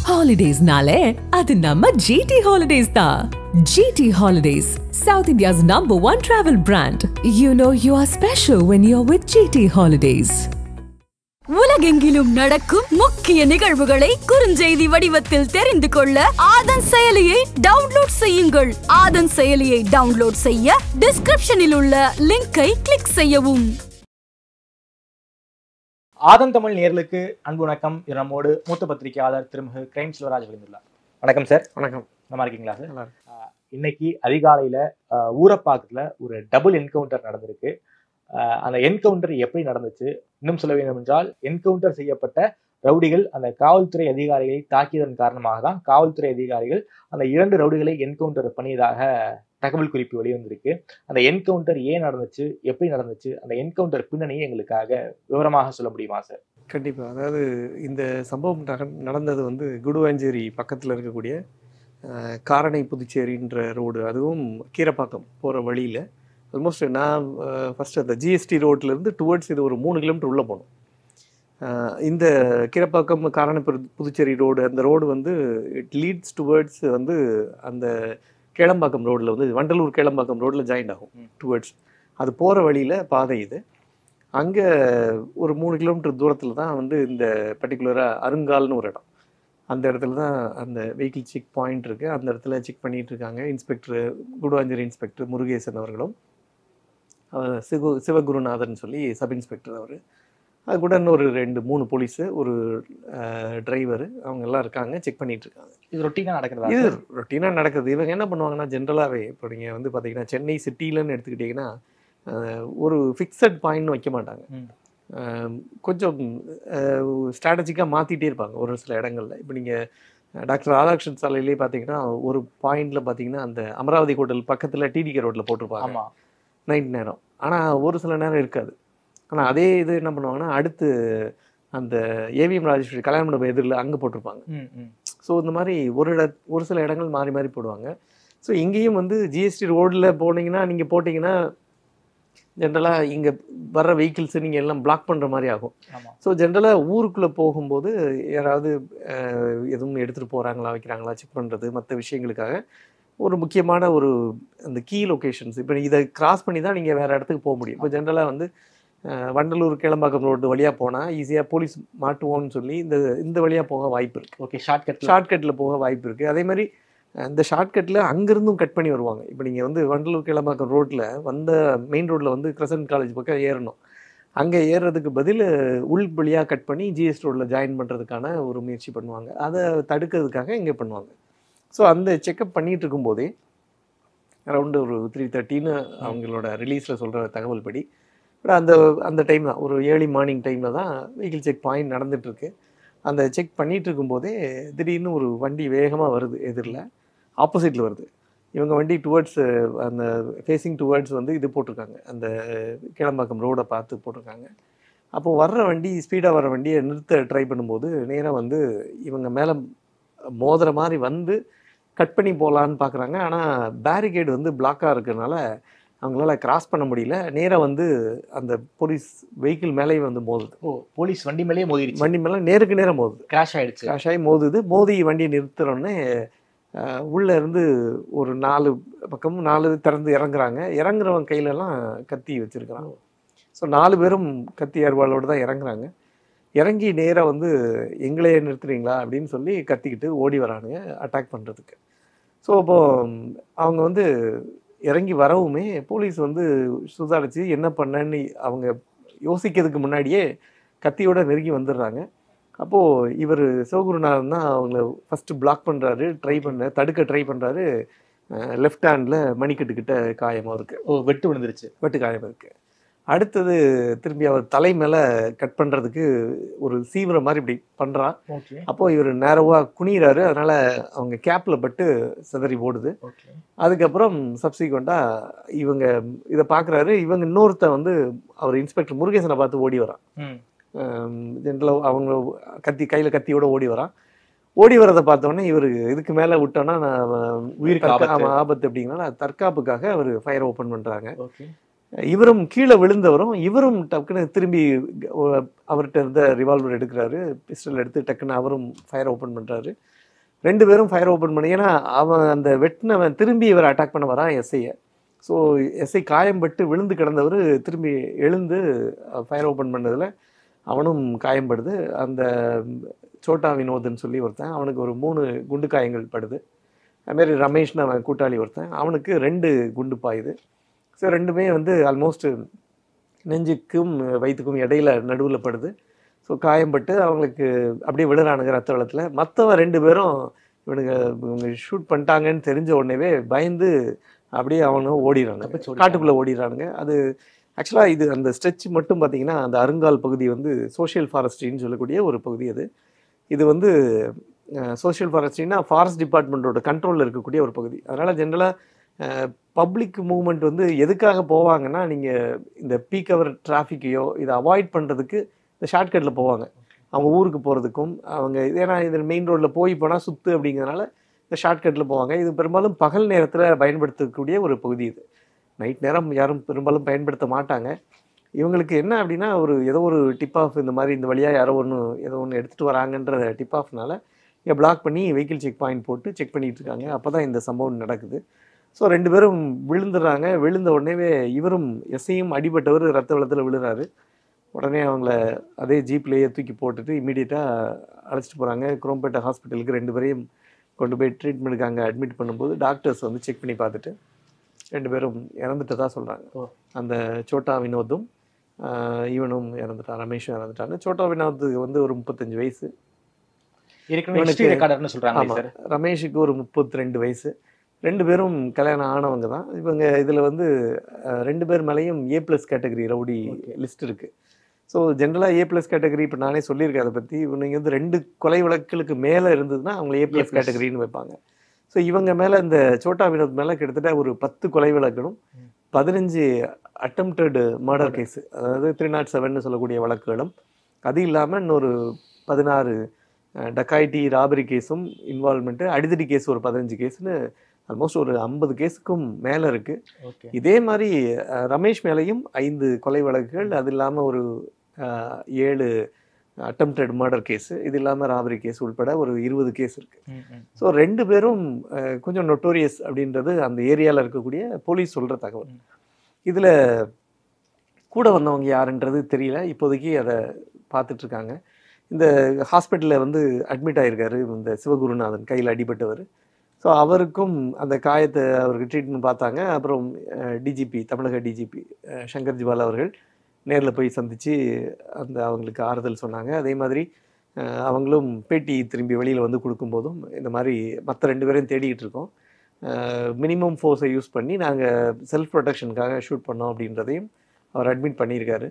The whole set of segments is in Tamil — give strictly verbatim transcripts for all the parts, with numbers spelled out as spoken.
Holidays nale, adu namma G T Holidays da. G T Holidays, South India's number one travel brand. You know you are special when you're with G T Holidays. உலகெங்கிலும் நடக்கும் முக்கிய நிகழ்வுகளை குறுஞ்செய்தி வடிவத்தில் தெரிந்து கொள்ள ஆதன் செயலியை டவுன்லோட் செய்யுங்கள். ஆதன் செயலியை டவுன்லோட் செய்ய டிஸ்கிரிப்ஷனில் உள்ள லிங்கை கிளிக் செய்யவும். ஆதன் தமிழ் நேயர்களுக்கு அன்பு வணக்கம். நம்மோடு மூத்த பத்திரிகையாளர் திருமிகு கிரைம் செல்வராஜ் விழுந்துள்ளார். வணக்கம் சார். வணக்கம். நல்லா இருக்கீங்களா சார்? இன்னைக்கு அதிகாலையில ஊரப்பாக்கத்துல ஒரு டபுள் என்கவுண்டர் நடந்திருக்கு. அந்த என்கவுண்டர் எப்படி நடந்துச்சு, இன்னும் சொல்ல வேண்டும் என்றால் என்கவுண்டர் செய்யப்பட்ட ரவுடிகள் அந்த காவல்துறை அதிகாரிகளை தாக்கியதன் காரணமாக தான் காவல்துறை அதிகாரிகள் அந்த இரண்டு ரவுடிகளை என்கவுண்டர் பண்ணியதாக தகவல் குறிப்பு வெளிவந்திருக்கு. அந்த என்கவுண்டர் ஏன் நடந்துச்சு, எப்படி நடந்துச்சு, அந்த என்கவுண்டர் பின்னணியை எங்களுக்காக விவரமாக சொல்ல முடியுமா சார்? கண்டிப்பாக. அதாவது இந்த சம்பவம் நடந்தது வந்து குடுவாஞ்சேரி பக்கத்தில் இருக்கக்கூடிய காரணை புதுச்சேரின்ற ரோடு, அதுவும் கீரப்பாக்கம் போகிற வழியில். ஆல்மோஸ்ட் நான் ஃபஸ்ட்டு அந்த ஜிஎஸ்டி ரோட்லேருந்து டுவர்ட்ஸ் இது ஒரு மூணு கிலோமீட்டர் உள்ளே போகணும். இந்த கீரப்பாக்கம் காரணை புதுச்சேரி ரோடு, அந்த ரோடு வந்து இட் லீட்ஸ் டுவர்ட்ஸ் வந்து அந்த கேளம்பாக்கம் ரோடில் வந்து வண்டலூர் கேளம்பாக்கம் ரோடில் ஜாயிண்ட் ஆகும் டுவர்ட்ஸ். அது போகிற வழியில் பாதை இது. அங்கே ஒரு மூணு கிலோமீட்டர் தூரத்தில் தான் வந்து இந்த பர்டிகுலராக அருங்கால்னு ஒரு இடம். அந்த இடத்துல தான் அந்த வெஹிக்கிள் செக் பாயிண்ட் இருக்குது. அந்த இடத்துல செக் பண்ணிகிட்டு இருக்காங்க இன்ஸ்பெக்டர், குடுவாஞ்சேரி இன்ஸ்பெக்டர் முருகேசன் அவர்களும், சிவ சிவகுருநாதன் சொல்லி சப் இன்ஸ்பெக்டர் அவர், அது கூட இன்னொரு ரெண்டு மூணு போலீஸு, ஒரு டிரைவரு, அவங்க எல்லாம் இருக்காங்க, செக் பண்ணிட்டு இருக்காங்க. இது ரொட்டீனாக நடக்குது. இது ரொட்டீனாக நடக்குது. இவங்க என்ன பண்ணுவாங்கன்னா, ஜென்ரலாகவே இப்போ நீங்கள் வந்து பார்த்தீங்கன்னா சென்னை சிட்டிலன்னு எடுத்துக்கிட்டிங்கன்னா ஒரு ஃபிக்ஸட் பாயிண்ட்னு வைக்க மாட்டாங்க. கொஞ்சம் ஸ்ட்ராட்டஜிக்காக மாற்றிட்டே இருப்பாங்க ஒரு சில இடங்களில். இப்போ நீங்கள் டாக்டர் ராதாகிருஷ்ணன் சாலையிலே பார்த்தீங்கன்னா ஒரு பாயிண்டில் பார்த்தீங்கன்னா அந்த அமராவதி ஹோட்டல் பக்கத்தில் டிடிகே ரோட்டில் போட்டிருப்பாங்க நைட் நேரம். ஆனால் ஒரு சில நேரம் இருக்காது. ஆனால் அதே இது என்ன பண்ணுவாங்கன்னா, அடுத்து அந்த ஏவிஎம் ராஜேஸ்வரி கல்யாண மண்டபம் எதிரில் அங்கே போட்டிருப்பாங்க. ஸோ இந்த மாதிரி ஒரு இட ஒரு சில இடங்கள் மாறி மாறி போடுவாங்க. ஸோ இங்கேயும் வந்து ஜிஎஸ்டி ரோடில் போனீங்கன்னா, நீங்கள் போட்டிங்கன்னா ஜென்ரலாக இங்கே வர்ற வெஹிக்கிள்ஸு நீங்கள் எல்லாம் பிளாக் பண்ணுற மாதிரி ஆகும். ஸோ ஜென்ரலாக ஊருக்குள்ளே போகும்போது யாராவது எதுவும் எடுத்துகிட்டு போகிறாங்களா வைக்கிறாங்களா செக் பண்ணுறது, மற்ற விஷயங்களுக்காக ஒரு முக்கியமான ஒரு அந்த கீ லொக்கேஷன்ஸ். இப்போ இதை கிராஸ் பண்ணி தான் நீங்கள் வேறு இடத்துக்கு போக முடியும். இப்போ ஜென்ரலாக வந்து வண்டலூர் கேளம்பாக்கம் ரோடு வழியாக போனால் ஈஸியாக போலீஸ் மாட்டுவோம்னு சொல்லி இந்த இந்த வழியாக போக வாய்ப்பு இருக்குது. ஓகே, ஷார்ட்கட் ஷார்ட்கட்டில் போக வாய்ப்பு இருக்குது. அதே மாதிரி இந்த ஷார்ட்கட்டில் அங்கேருந்தும் கட் பண்ணி வருவாங்க. இப்போ நீங்கள் வந்து வண்டலூர் கேளம்பாக்கம் ரோட்டில் வந்த மெயின் ரோட்டில் வந்து கிரசன்ட் காலேஜ் பக்கம் ஏறணும். அங்கே ஏறுறதுக்கு பதில் உள் வழியாக கட் பண்ணி ஜிஎஸ்டி ரோடில் ஜாயின் பண்ணுறதுக்கான ஒரு முயற்சி பண்ணுவாங்க. அதை தடுக்கிறதுக்காக இங்கே பண்ணுவாங்க. ஸோ அந்த செக்கப் பண்ணிகிட்டு இருக்கும்போதே அரௌண்டு ஒரு த்ரீ தேர்ட்டின்னு அவங்களோட ரிலீஸில் சொல்கிற தகவல் படி, பட் அந்த அந்த டைம் தான் ஒரு ஏர்லி மார்னிங் டைமில் தான் வெஹிக்கிள் செக் பாயிண்ட் நடந்துகிட்ருக்கு. அந்த செக் பண்ணிகிட்டு இருக்கும்போதே திடீர்னு ஒரு வண்டி வேகமாக வருது, எதிரில் ஆப்போசிட்டில் வருது. இவங்க வண்டி டுவர்ட்ஸ் அந்த ஃபேஸிங் டுவர்ட்ஸ் வந்து இது போட்டிருக்காங்க, அந்த கேளம்பாக்கம் ரோடை பார்த்து போட்டிருக்காங்க. அப்போது வர்ற வண்டி ஸ்பீடாக வர வண்டியை நிறுத்த ட்ரை பண்ணும்போது நேராக வந்து இவங்க மேலே மோதுற மாதிரி வந்து கட் பண்ணி போகலான்னு பார்க்குறாங்க. ஆனால் பேரிகேடு வந்து பிளாக்காக இருக்கிறதுனால அவங்களால கிராஸ் பண்ண முடியல. நேராக வந்து அந்த போலீஸ் வெஹிக்கிள் மேலேயும் வந்து மோதுது. ஓ, போலீஸ் வண்டி மேலேயே மோதிடுச்சு. வண்டி மேலே நேருக்கு நேராக மோதுது. கிராஷ் ஆகிடுச்சு. கிராஷ் ஆகி மோதுது. மோதி வண்டியை நிறுத்துறோன்னே உள்ளே இருந்து ஒரு நாலு பக்கமும் நாலு திறந்து இறங்குறாங்க. இறங்குறவங்க கையிலலாம் கத்தி வச்சுருக்கிறாங்க. ஸோ நாலு பேரும் கத்தி அருவாளோடு தான் இறங்குறாங்க. இறங்கி நேராக வந்து எங்களே நிறுத்துறீங்களா அப்படின்னு சொல்லி கத்திக்கிட்டு ஓடி வரானுங்க அட்டாக் பண்ணுறதுக்கு. ஸோ அப்போது அவங்க வந்து இறங்கி வரவுமே போலீஸ் வந்து சுதாரித்து என்ன பண்ணன்னு அவங்க யோசிக்கிறதுக்கு முன்னாடியே கத்தியோடு நெருங்கி வந்துடுறாங்க. அப்போது இவர் சிவகுருநாதன் தான் அவங்கள ஃபஸ்ட்டு பிளாக் பண்ணுறாரு, ட்ரை பண்ண தடுக்க ட்ரை பண்ணுறாரு. லெஃப்ட் ஹேண்டில் மணிக்கட்டுக்கிட்ட காயமாக இருக்குது. ஓ, வெட்டு விழுந்துருச்சு. வெட்டு காயம் இருக்குது. அடுத்தது திரும்பி அவர் தலை மேலே கட் பண்ணுறதுக்கு ஒரு சீவிர மாதிரி இப்படி பண்ணுறான். அப்போது இவர் நேரவாக குனிகிறாரு. அதனால் அவங்க கேப்பில் பட்டு சிதறி ஓடுது. அதுக்கப்புறம் சப்சிக்வெண்ட்டாக இவங்க இதை பார்க்குறாரு. இவங்க இன்னொருத்த வந்து அவர் இன்ஸ்பெக்டர் முருகேசனை பார்த்து ஓடி வரான். ஜென்ரலாக அவங்க கத்தி கையில் கத்தியோடு ஓடி வரான். ஓடி வரதை பார்த்தோன்னே இவர் இதுக்கு மேலே விட்டோன்னா நான் உயிருக்கு ஆபத்து அப்படிங்கிறனால தற்காப்புக்காக அவர் ஃபயர் ஓப்பன் பண்ணுறாங்க. இவரும் கீழே விழுந்தவரும் இவரும் டக்குன்னு திரும்பி அவர்கிட்ட இருந்த ரிவால்வர் எடுக்கிறாரு, பிஸ்டல் எடுத்து டக்குன்னு அவரும் ஃபயர் ஓப்பன் பண்ணுறாரு. ரெண்டு பேரும் ஃபயர் ஓப்பன் பண்ணி, ஏன்னா அவன் அந்த வெட்டினவன் திரும்பி இவர் அட்டாக் பண்ண வரான் எஸ்ஐயை. ஸோ எஸ்ஐ காயம்பட்டு விழுந்து கிடந்தவர் திரும்பி எழுந்து ஃபயர் ஓப்பன் பண்ணதில் அவனும் காயம்படுது. அந்த சோட்டா வினோத்னு சொல்லி ஒருத்தன், அவனுக்கு ஒரு மூணு குண்டு காயங்கள் படுது. அதுமாரி ரமேஷ்னு அவன் கூட்டாளி ஒருத்தன், அவனுக்கு ரெண்டு குண்டு பாயுது. ஸோ ரெண்டுமே வந்து ஆல்மோஸ்ட் நெஞ்சுக்கும் வயிற்றுக்கும் இடையில நடுவில் படுது. ஸோ காயம்பட்டு அவங்களுக்கு அப்படியே விழுறானுங்க ரத்த வெள்ளத்தில். மற்றவன் ரெண்டு பேரும் இவனுங்க இவங்க ஷூட் பண்ணிட்டாங்கன்னு தெரிஞ்ச உடனேவே பயந்து அப்படியே அவனும் ஓடிடுறாங்க, காட்டுக்குள்ளே ஓடிடுறானுங்க. அது ஆக்சுவலாக இது அந்த ஸ்ட்ரெச் மட்டும் பார்த்தீங்கன்னா அந்த அருங்கால் பகுதி வந்து சோஷியல் ஃபாரஸ்ட்ரின்னு சொல்லக்கூடிய ஒரு பகுதி. அது இது வந்து சோஷியல் ஃபாரஸ்ட்ரின்னா ஃபாரஸ்ட் டிபார்ட்மெண்ட்டோட கண்ட்ரோலில் இருக்கக்கூடிய ஒரு பகுதி. அதனால் ஜென்ரலாக பப்ளிக் மூவ்மெண்ட் வந்து எதுக்காக போவாங்கன்னா, நீங்கள் இந்த பீக் ஹவர் டிராஃபிக்கையோ இதை அவாய்ட் பண்ணுறதுக்கு இந்த ஷார்ட்கட்டில் போவாங்க. அவங்க ஊருக்கு போகிறதுக்கும் அவங்க ஏன்னா இது மெயின் ரோட்டில் போய் போனால் சுற்று அப்படிங்கிறதுனால இந்த ஷார்ட்கட்டில் போவாங்க. இது பெரும்பாலும் பகல் நேரத்தில் பயன்படுத்தக்கூடிய ஒரு பகுதி. இது நைட் நேரம் யாரும் பெரும்பாலும் பயன்படுத்த மாட்டாங்க. இவங்களுக்கு என்ன அப்படின்னா, ஒரு ஏதோ ஒரு டிப் ஆஃப் இந்த மாதிரி இந்த வழியாக யாரோ ஒன்று ஏதோ ஒன்று எடுத்துகிட்டு வராங்கன்ற டிப் ஆஃப்னால இங்கே பிளாக் பண்ணி வெஹிக்கிள் செக் பாயிண்ட் போட்டு செக் பண்ணிகிட்டு இருக்காங்க. அப்போ தான் இந்த சம்பவம் நடக்குது. ஸோ ரெண்டு பேரும் விழுந்துடுறாங்க. விழுந்த உடனே இவரும் எஸ்ஐயும் அடிபட்டவர் ரத்த வெள்ளத்தில் விழுறாரு. உடனே அவங்கள அதே ஜீப்லேயே தூக்கி போட்டுட்டு இமீடியட்டாக அழைச்சிட்டு போகிறாங்க குரோம்பேட்டை ஹாஸ்பிட்டலுக்கு. ரெண்டு பேரையும் கொண்டு போய் ட்ரீட்மெண்ட்டுக்கு அங்கே அட்மிட் பண்ணும்போது டாக்டர்ஸ் வந்து செக் பண்ணி பார்த்துட்டு ரெண்டு பேரும் இறந்துட்டதா சொல்கிறாங்க. அந்த சோட்டா வினோத்தும் இவனும் இறந்துட்டான், ரமேஷும் இறந்துட்டாங்க. சோட்டா வினோத்துக்கு வந்து ஒரு முப்பத்தஞ்சு வயசு, ரமேஷுக்கு ஒரு முப்பத்தி ரெண்டு வயசு. ரெண்டு பேரும் கல்யாணம் ஆனவங்க தான். இவங்க இதில் வந்து ரெண்டு பேர் மேலேயும் A plus category rowdy list இருக்குது. ஸோ ஜென்ரலாக ஏ ப்ளஸ் கேட்டகரி இப்போ நானே சொல்லியிருக்கேன் அதை பற்றி. இவங்க வந்து ரெண்டு கொலை வழக்குகளுக்கு மேலே இருந்ததுன்னா அவங்கள ஏ ப்ளஸ் கேட்டகரின்னு வைப்பாங்க. ஸோ இவங்க மேலே இந்த சோட்டா வினோத் மேலே கிட்டத்தட்ட ஒரு பத்து கொலை வழக்குகளும் பதினஞ்சு அட்டம்ப்டட் மர்டர் கேஸு, அதாவது த்ரீ நாட் செவன்னு சொல்லக்கூடிய வழக்குகளும், அது இல்லாமல் இன்னொரு பதினாறு டக்காய்டி ராபரி கேஸும் இன்வால்மெண்ட்டு, அடிதடி கேஸ் ஒரு பதினஞ்சு கேஸுன்னு ஆல்மோஸ்ட் ஒரு ஐம்பது கேஸுக்கும் மேலே இருக்குது. இதே மாதிரி ரமேஷ் மேலேயும் ஐந்து கொலை வழக்குகள், அது இல்லாமல் ஒரு ஏழு அட்டம்ப்டட் மர்டர் கேஸு, இது இல்லாமல் ராபரி கேஸ் உள்பட ஒரு இருபது கேஸ் இருக்குது. ஸோ ரெண்டு பேரும் கொஞ்சம் நொட்டோரியஸ் அப்படின்றது அந்த ஏரியாவில் இருக்கக்கூடிய போலீஸ் சொல்கிற தகவல். இதில் கூட வந்தவங்க யாருன்றது தெரியல, இப்போதைக்கு அதை பார்த்துட்ருக்காங்க. இந்த ஹாஸ்பிட்டலில் வந்து அட்மிட் ஆகிருக்காரு இந்த சிவகுருநாதன், கையில் அடிபட்டவர். ஸோ அவருக்கும் அந்த காயத்தை அவருக்கு ட்ரீட்மெண்ட் பார்த்தாங்க. அப்புறம் டிஜிபி, தமிழக டிஜிபி சங்கர் ஜிவால் அவர்கள் நேரில் போய் சந்தித்து அந்த அவங்களுக்கு ஆறுதல் சொன்னாங்க. அதே மாதிரி அவங்களும் பேட்டி திரும்பி வெளியில் வந்து கொடுக்கும்போதும் இந்த மாதிரி மற்ற ரெண்டு பேரையும் தேடிக்கிட்டு இருக்கோம், மினிமம் ஃபோர்ஸை யூஸ் பண்ணி நாங்கள் செல்ஃப் ப்ரொடெக்ஷனுக்காக ஷூட் பண்ணோம் அப்படின்றதையும் அவர் அட்மிட் பண்ணியிருக்காரு.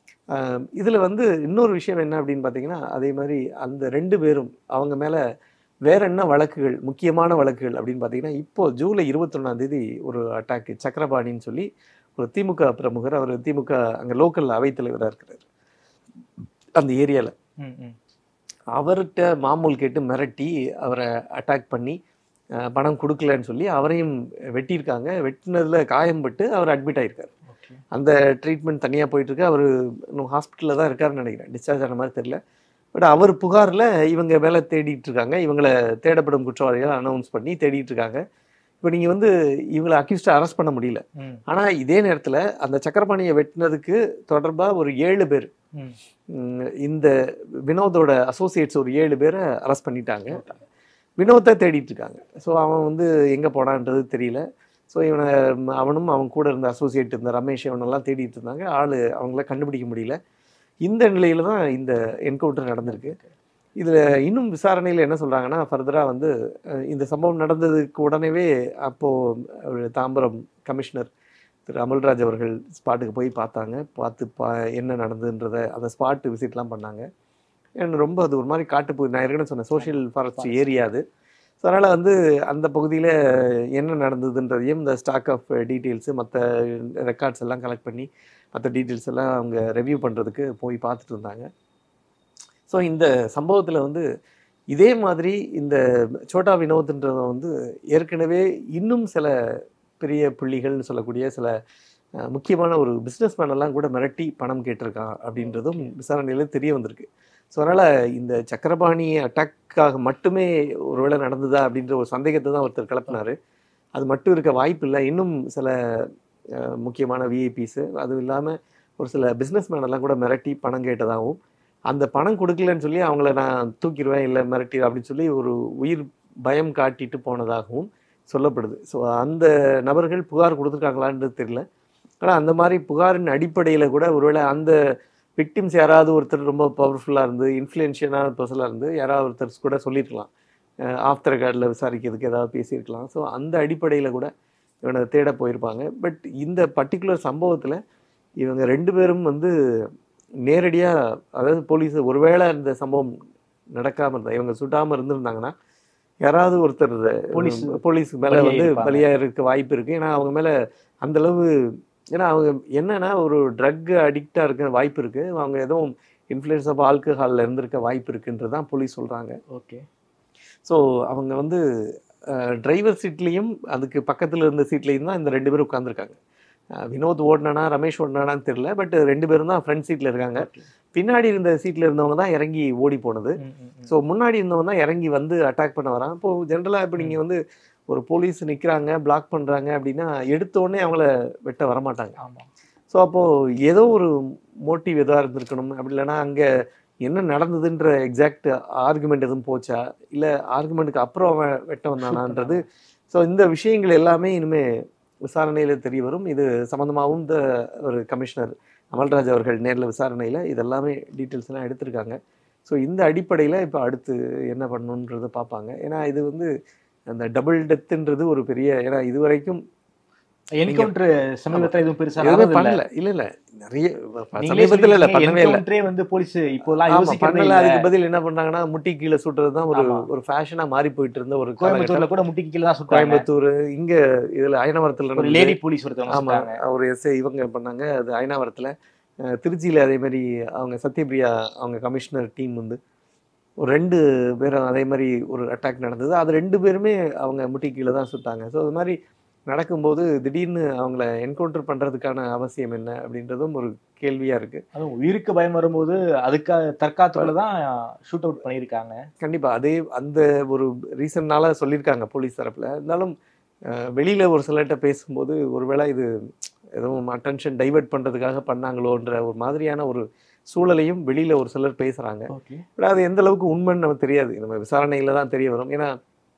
இதில் வந்து இன்னொரு விஷயம் என்ன அப்படின்னு பார்த்தீங்கன்னா, அதே மாதிரி அந்த ரெண்டு பேரும் அவங்க மேலே வேற என்ன வழக்குகள், முக்கியமான வழக்குகள் அப்படின்னு பார்த்தீங்கன்னா, இப்போது ஜூலை இருபத்தொன்னாம் தேதி ஒரு அட்டாக்கு, சக்கரபாணின்னு சொல்லி ஒரு திமுக பிரமுகர், அவர் திமுக அங்கே லோக்கல் அவைத்தலைவராக இருக்கிறார் அந்த ஏரியாவில், அவர்கிட்ட மாமூல் கேட்டு மிரட்டி அவரை அட்டாக் பண்ணி பணம் கொடுக்கலன்னு சொல்லி அவரையும் வெட்டியிருக்காங்க. வெட்டினதில் காயம்பட்டு அவர் அட்மிட் ஆகிருக்கார். அந்த ட்ரீட்மெண்ட் தனியாக போயிட்டுருக்கு. அவர் இன்னும் ஹாஸ்பிட்டலில் தான் இருக்காருன்னு நினைக்கிறேன், டிஸ்சார்ஜ் ஆன மாதிரி தெரியல. பட் அவர் புகாரில் இவங்க மேலே தேடிட்டு இருக்காங்க, இவங்களை தேடப்படும் குற்றவாளிகளை அனௌன்ஸ் பண்ணி தேடிட்டு இருக்காங்க. இப்போ நீங்கள் வந்து இவங்களை அக்யூஸ்டை அரெஸ்ட் பண்ண முடியல. ஆனால் இதே நேரத்தில் அந்த சக்கரபாணியை வெட்டினதுக்கு தொடர்பாக ஒரு ஏழு பேர், இந்த வினோதோட அசோசியேட்ஸ் ஒரு ஏழு பேரை அரெஸ்ட் பண்ணிட்டாங்க. வினோத்தை தேடிட்டு இருக்காங்க. ஸோ அவன் வந்து எங்கே போனான்றது தெரியல. ஸோ இவனை அவனும் அவன் கூட இருந்த அசோசியேட் இருந்த ரமேஷ் அவனெல்லாம் தேடிட்டு இருந்தாங்க. ஆள் அவங்கள கண்டுபிடிக்க முடியல. இந்த நிலையில் தான் இந்த என்கவுண்டர் நடந்திருக்கு. இதில் இன்னும் விசாரணையில் என்ன சொல்கிறாங்கன்னா, ஃபர்தராக வந்து இந்த சம்பவம் நடந்ததுக்கு உடனேவே அப்போது தாம்பரம் கமிஷனர் திரு அமல்ராஜ் அவர்கள் ஸ்பாட்டுக்கு போய் பார்த்தாங்க. பார்த்து பா என்ன நடந்ததுன்றதை அந்த ஸ்பாட்டு விசிட்லாம் பண்ணாங்க. எனக்கு ரொம்ப அது ஒரு மாதிரி காட்டு, நான் ஏற்கனவே சொன்னேன் சோஷியல் ஃபாரஸ்ட் ஏரியா அது. ஸோ அதனால் வந்து அந்த பகுதியில் என்ன நடந்ததுன்றதையும் இந்த ஸ்டாக் ஆஃப் டீட்டெயில்ஸு மற்ற ரெக்கார்ட்ஸ் எல்லாம் கலெக்ட் பண்ணி மற்ற டீட்டெயில்ஸ் எல்லாம் அவங்க ரெவ்யூ பண்ணுறதுக்கு போய் பார்த்துட்டு இருந்தாங்க. ஸோ இந்த சம்பவத்தில் வந்து இதே மாதிரி இந்த சோட்டா வினோத்ன்றவன் வந்து ஏற்கனவே இன்னும் சில பெரிய புள்ளிகள்னு சொல்லக்கூடிய சில முக்கியமான ஒரு பிஸ்னஸ் மேனெல்லாம் கூட மிரட்டி பணம் கேட்டிருக்கான் அப்படின்றதும் விசாரணையில் தெரிய வந்திருக்கு. ஸோ அதனால் இந்த சக்கரபாணி அட்டாக்காக மட்டுமே ஒருவேளை நடந்ததா அப்படின்ற ஒரு சந்தேகத்தை தான் ஒருத்தர் கிளப்பினார். அது மட்டும் இருக்க வாய்ப்பு இல்லை. இன்னும் சில முக்கியமான விஐபிஸு அதுவும் இல்லாமல் ஒரு சில பிஸ்னஸ் மேனெல்லாம் கூட மிரட்டி பணம் கேட்டதாகவும், அந்த பணம் கொடுக்கலன்னு சொல்லி அவங்கள நான் தூக்கிடுவேன் இல்லை மிரட்டி அப்படின்னு சொல்லி ஒரு உயிர் பயம் காட்டிட்டு போனதாகவும் சொல்லப்படுது. ஸோ அந்த நபர்கள் புகார் கொடுத்துருக்காங்களான்றது தெரியல. ஆனால் அந்த மாதிரி புகாரின் அடிப்படையில் கூட ஒருவேளை அந்த விக்டிம்ஸ் யாராவது ஒருத்தர் ரொம்ப பவர்ஃபுல்லாக இருந்து இன்ஃப்ளூயன்ஷியலான பர்சனாக இருந்து யாராவது ஒருத்தர் கூட சொல்லியிருக்கலாம், ஆஃப் த ரெக்கார்டில் விசாரிக்கிறதுக்கு ஏதாவது பேசியிருக்கலாம். ஸோ அந்த அடிப்படையில் கூட இவனை தேட போயிருப்பாங்க. பட் இந்த பர்டிகுலர் சம்பவத்தில் இவங்க ரெண்டு பேரும் வந்து நேரடியாக, அதாவது போலீஸ் ஒருவேளை இந்த சம்பவம் நடக்காமல் இருந்தால், இவங்க சுட்டாமல் இருந்திருந்தாங்கன்னா யாராவது ஒருத்தர் போலீஸ் போலீஸ் மேலே வந்து பலியாக இருக்க வாய்ப்பு இருக்குது. ஏன்னா அவங்க மேலே அந்தளவு, ஏன்னா அவங்க என்னன்னா ஒரு ட்ரக் அடிக்டாக இருக்க வாய்ப்பு இருக்குது, அவங்க எதுவும் இன்ஃப்ளூயன்ஸ் ஆஃப் ஆல்கஹாலில் இருந்திருக்க வாய்ப்பு இருக்குன்றது தான் போலீஸ் சொல்கிறாங்க. ஓகே. ஸோ அவங்க வந்து டிரைவர் சீட்லேயும் அதுக்கு பக்கத்தில் இருந்த சீட்லேயும் தான் இந்த ரெண்டு பேரும் உட்காந்துருக்காங்க. வினோத் ஓடினானா ரமேஷ் ஓடினானான்னு தெரியல, பட் ரெண்டு பேரும் தான் ஃப்ரண்ட் சீட்டில் இருக்காங்க. பின்னாடி இருந்த சீட்டில் இருந்தவங்க தான் இறங்கி ஓடி போனது. ஸோ முன்னாடி இருந்தவங்க தான் இறங்கி வந்து அட்டாக் பண்ண வரான். இப்போது ஜென்ரலாக இப்போ நீங்கள் வந்து ஒரு போலீஸ் நிற்கிறாங்க, பிளாக் பண்ணுறாங்க அப்படின்னா எடுத்தோடனே அவங்கள வெட்ட வரமாட்டாங்க. ஆமாம். ஸோ அப்போது ஏதோ ஒரு மோட்டிவ் எதாக இருந்திருக்கணும். அப்படி இல்லைன்னா அங்கே என்ன நடந்ததுன்ற எக்ஸாக்ட் ஆர்குமெண்ட் எதுவும் போச்சா, இல்லை ஆர்குமெண்ட்டுக்கு அப்புறம் அவன் வெட்ட வந்தானான்றது. ஸோ இந்த விஷயங்கள் எல்லாமே இனிமேல் விசாரணையில் தெரிய வரும். இது சம்மந்தமாகவும் இந்த ஒரு கமிஷனர் அமல்ராஜ் அவர்கள் நேரில் விசாரணையில் இதெல்லாமே டீட்டெயில்ஸ்லாம் எடுத்திருக்காங்க. ஸோ இந்த அடிப்படையில் இப்போ அடுத்து என்ன பண்ணணுன்றதை பார்ப்பாங்க. ஏன்னா இது வந்து அந்த டபுள் டெத்துன்றது ஒரு பெரிய, ஏன்னா இது வரைக்கும் என்கவுண்டர் சமீபத்தில் எதுவும் பெருசாக பண்ணல. இல்லை இல்லை நிறைய சமீபத்தில் இல்லை பண்ணவே இல்லை வந்து போலீஸ் இப்போலாம் பண்ணல. அதுக்கு பதில் என்ன பண்ணாங்கன்னா முட்டி கீழே சுட்டுறது தான் ஒரு ஒரு ஃபேஷனாக மாறி போயிட்டு இருந்த ஒரு கோயம்புத்தூர்ல கூட முட்டி கீழே தான் சுட்டாங்க. கோயம்புத்தூர் இங்கே இதில் அயனாவரத்தில் லேடி போலீஸ் ஒருத்தவங்க. ஆமாம், ஒரு எஸ்ஐ இவங்க பண்ணாங்க அது அயனாவரத்தில். திருச்சியில் அதே மாதிரி அவங்க சத்யபிரியா அவங்க கமிஷனர் டீம் வந்து ஒரு ரெண்டு பேரும் அதே மாதிரி ஒரு அட்டாக் நடந்தது. அது ரெண்டு பேருமே அவங்க முட்டி கீழே தான் சுட்டாங்க. ஸோ அது மாதிரி நடக்கும்போது திடீர்னு அவங்கள என்கவுண்டர் பண்ணுறதுக்கான அவசியம் என்ன அப்படின்றதும் ஒரு கேள்வியாக இருக்குது. அதுவும் உயிருக்கு பயம் வரும்போது அதுக்காக தற்காத்துக்குள்ள தான் ஷூட் அவுட் பண்ணியிருக்காங்க. கண்டிப்பாக அதே அந்த ஒரு ரீசன்னால சொல்லியிருக்காங்க போலீஸ் தரப்பில். இருந்தாலும் வெளியில் ஒரு சிலர்கிட்ட பேசும்போது ஒருவேளை இது எதுவும் அட்டென்ஷன் டைவெர்ட் பண்ணுறதுக்காக பண்ணாங்களோன்ற ஒரு மாதிரியான ஒரு சூழலையும் வெளியில் ஒரு சிலர் பேசுகிறாங்க. பட் அது எந்த அளவுக்கு உண்மைன்னு நமக்கு தெரியாது, நம்ம விசாரணையில் தான் தெரிய வரும். ஏன்னா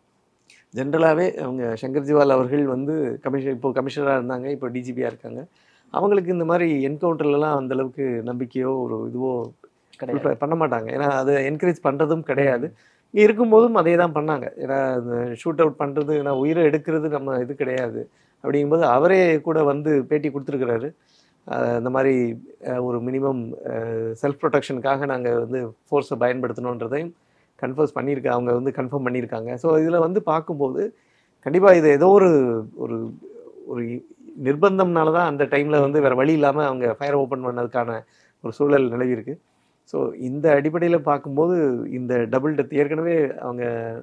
ஜென்ரலாகவே அவங்க சங்கர் ஜிவால் அவர்கள் வந்து கமிஷன் இப்போ கமிஷனராக இருந்தாங்க, இப்போ டிஜிபியாக இருக்காங்க. அவங்களுக்கு இந்த மாதிரி என்கவுண்டர்லாம் அந்தளவுக்கு நம்பிக்கையோ ஒரு இதுவோ கிடையாது, பண்ண மாட்டாங்க. ஏன்னா அதை என்கரேஜ் பண்ணுறதும் கிடையாது. இருக்கும்போதும் அதே தான் பண்ணாங்க. ஏன்னா அந்த ஷூட் அவுட் பண்ணுறது, ஏன்னா உயிரை எடுக்கிறது நம்ம இது கிடையாது அப்படிங்கும்போது அவரே கூட வந்து பேட்டி கொடுத்துருக்குறாரு. இந்த மாதிரி ஒரு மினிமம் செல்ஃப் ப்ரொடெக்ஷனுக்காக நாங்கள் வந்து ஃபோர்ஸை பயன்படுத்தணுன்றதையும் கன்ஃபர்ஸ் பண்ணியிருக்க அவங்க வந்து கன்ஃபார்ம் பண்ணியிருக்காங்க. ஸோ இதில் வந்து பார்க்கும்போது கண்டிப்பாக இது ஏதோ ஒரு ஒரு ஒரு நிர்பந்தம்னால தான் அந்த டைமில் வந்து வேறு வழி இல்லாமல் அவங்க ஃபயர் ஓப்பன் பண்ணதுக்கான ஒரு சூழல் நிலவி இருக்குது. ஸோ இந்த அடிப்படையில் பார்க்கும்போது இந்த டபுள் டெத் ஏற்கனவே அவங்க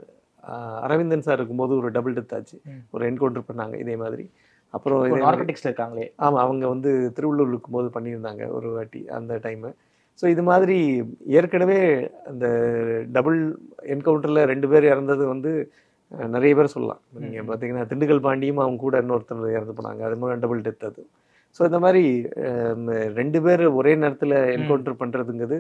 அரவிந்தன் சார் இருக்கும்போது ஒரு டபுள் டெத் ஆச்சு, ஒரு என்கவுண்டர் பண்ணாங்க இதே மாதிரி. அப்புறம் நார்கோட்டிக்ஸ்ல இருக்காங்களே, ஆமாம், அவங்க வந்து திருவள்ளூர் இருக்கும்போது பண்ணியிருந்தாங்க ஒரு வாட்டி அந்த டைமு. ஸோ இது மாதிரி ஏற்கனவே அந்த டபுள் என்கவுண்டரில் ரெண்டு பேர் இறந்தது வந்து நிறைய பேர் சொல்லலாம். நீங்கள் பார்த்தீங்கன்னா திண்டுக்கல் பாண்டியும் அவங்க கூட இன்னொருத்தர் இறந்து போனாங்க, அது மாதிரி டபுள் டெத் அது. ஸோ இந்த மாதிரி ரெண்டு பேர் ஒரே நேரத்தில் என்கவுண்டர் பண்ணுறதுங்கிறது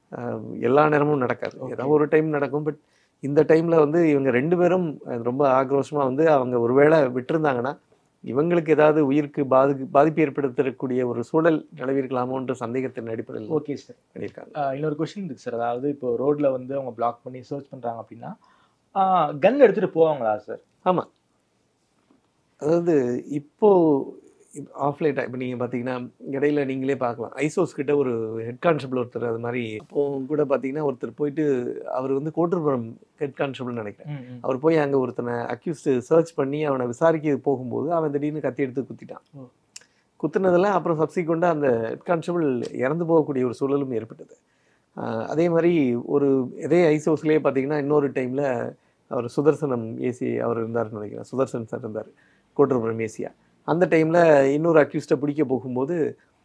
எல்லா நேரமும் நடக்காது, ஏதாவது ஒரு டைம் நடக்கும். பட் இந்த டைமில் வந்து இவங்க ரெண்டு பேரும் ரொம்ப ஆக்ரோஷமாக வந்து அவங்க ஒருவேளை விட்டுருந்தாங்கன்னா இவங்களுக்கு ஏதாவது உயிருக்கு பாதி பாதிப்பு ஏற்படுத்தக்கூடிய ஒரு சூழல் நிலவிருக்கலாமோன்ற சந்தேகத்தின் அடிப்படையில் ஓகே சார் பண்ணியிருக்காங்க. இன்னொரு கொஸ்டின் இருக்கு சார், அதாவது இப்போ ரோட்ல வந்து அவங்க பிளாக் பண்ணி சர்ச் பண்றாங்க அப்படின்னா கன் எடுத்துட்டு போவாங்களா சார்? ஆமாம், அதாவது இப்போ ஆஃப்லைட் இப்போ நீங்கள் பார்த்தீங்கன்னா இடையில நீங்களே பார்க்கலாம், ஐசோஸ் கிட்ட ஒரு ஹெட் கான்ஸ்டபிள் ஒருத்தர் அது மாதிரி அப்போ கூட பார்த்தீங்கன்னா ஒருத்தர் போயிட்டு அவர் வந்து கோட்டூர்புரம் ஹெட் கான்ஸ்டபிள்னு நினைக்கிறேன், அவர் போய் அங்கே ஒருத்தனை அக்யூஸ்டு சர்ச் பண்ணி அவனை விசாரிக்க போகும்போது அவன் திடீர்னு கத்தி எடுத்து குத்திட்டான். குத்துனதில் அப்புறம் சப்சிக்வெண்ட்டாக அந்த ஹெட் கான்ஸ்டபிள் இறந்து போகக்கூடிய ஒரு சூழலும் ஏற்பட்டது. அதே மாதிரி ஒரு இதே ஐசோஸ்லேயே பார்த்தீங்கன்னா இன்னொரு டைமில் அவர் சுதர்சனம் ஏசி அவர் இருந்தார்னு நினைக்கிறேன், சுதர்சன் சார் இருந்தார் கோட்டூர்புரம் ஏசியா. அந்த டைமில் இன்னொரு அக்யூஸ்டை பிடிக்க போகும்போது